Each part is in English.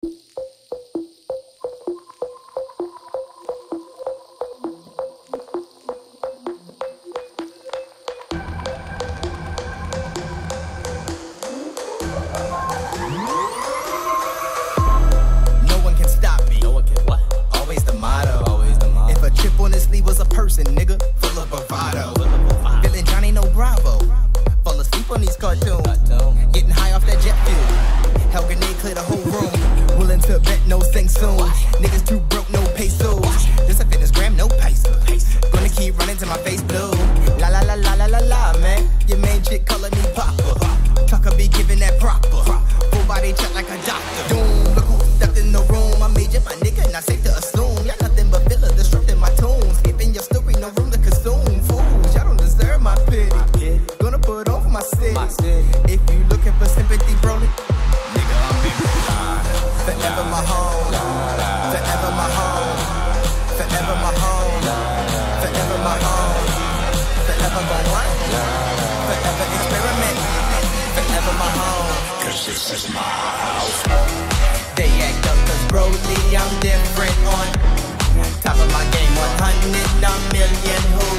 Was a person, nigga, full of bravado. Feeling Johnny no Bravo. Fall asleep on these cartoons. Getting high off that jet fuel. Hell grenade clear the whole room. Willing to bet no thing soon. Niggas too broke, no pesos. This a fitness gram, no peso. Gonna keep running till my face blue. La la la la la la la, man. Your main chick calling me Papa. Tucker be giving that proper. Full body check like a doctor. Doom, look who stepped in the room. I made you my nigga, not safe to assume. Y'all nothing but villa disrupting my tunes. Your story, no room to consume. Fools, y'all don't deserve my pity. Gonna put on for my city. If you looking for sympathy, broly, nigga, I'm big. Forever my home. Forever my home. Forever my home. Forever my home. Forever my what? Forever experiment. Forever my home. Cause this is my house. They act up cause broly, I'm different on top of my game, 100, not million.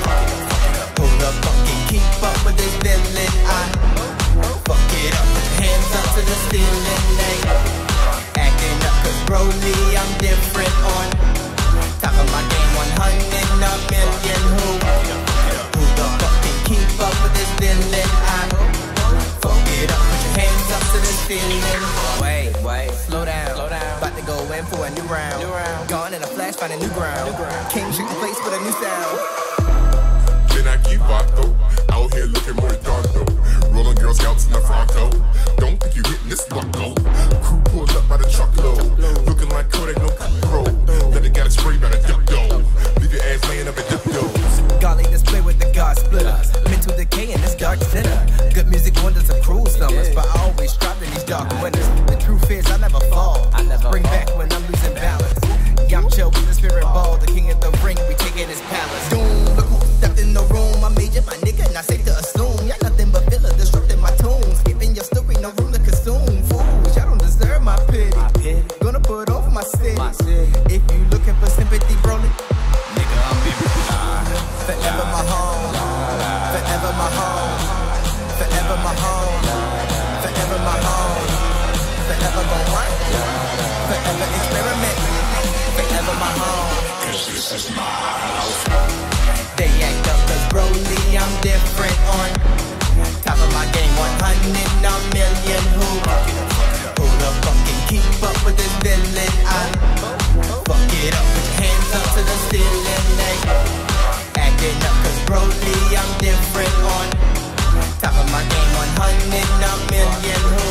Who the fuck can keep up with this villain? I fuck it up, hands up to the ceiling. They acting up cause broly, I'm different on top of my game, 100, not million. Who the fuck can keep up with this villain? I fuck it up, put your hands up to the ceiling. Wait, slow down. About to go in for a new round. Gone in a flash, find a new ground. King shook the place with a new sound. Then I keep vato, out here looking more dark though. Rolling Girl Scouts in the Fronto. Don't think you hitting this block though. Crew pulled up by the truckload, looking like Kodak, no control. Then they got a spray by the duck dough. Leave your ass laying up in duck dough. Golly, display with the God splitter. Mental decay in this dark center. Good music wonders of cruel summers, but I always strive in these dark winters. The truth is I never fall. Bring back when I'm losing balance. I'm chill with the spirit ball. The king of the ring, we taking his palace. Doom, look who stepped in the room. I made you my nigga, not safe to assume. Y'all nothing but villa disrupting my tunes. Giving your story no room to consume. Fools, y'all don't deserve my pity. Gonna put on for my city. If you looking for sympathy, broly, nigga, I'm big. Forever my home. Forever my home. Forever my home. Forever my home. Forever my what? Forever experiment. Forever my home. Cause this is my house. They act up cause broly, I'm different on top of my game, 100, not million. Who the fuck can keep up with this villain? I fuck it up, put your hands up to the ceiling. They acting up cause broly, I'm different on top of my game, 100, not million.